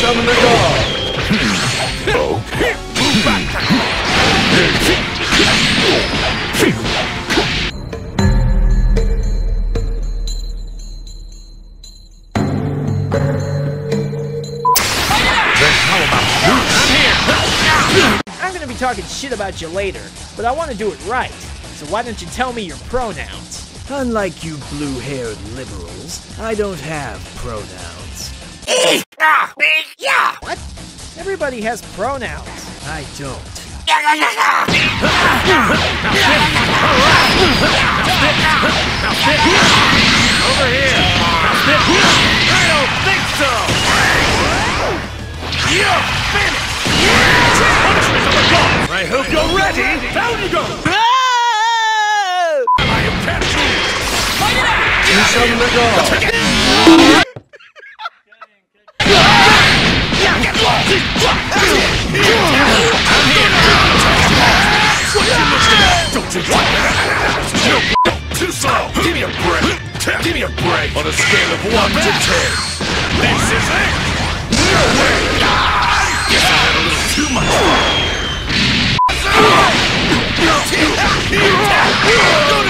summon the god. Oh. Move back. I'm gonna be talking shit about you later, but I want to do it right. So why don't you tell me your pronouns? Unlike you blue-haired liberals, I don't have pronouns. What? Everybody has pronouns. I don't. Over here. I don't think so. You're finished. Punishment of the gods. I hope you're ready. Down you go. I am captured. Fight it out. You summon the god. Don't you want that? No, too slow. Give me a break. Give me a break. On a scale of 1 to 10. This is it. No way. Guess I had a little too much.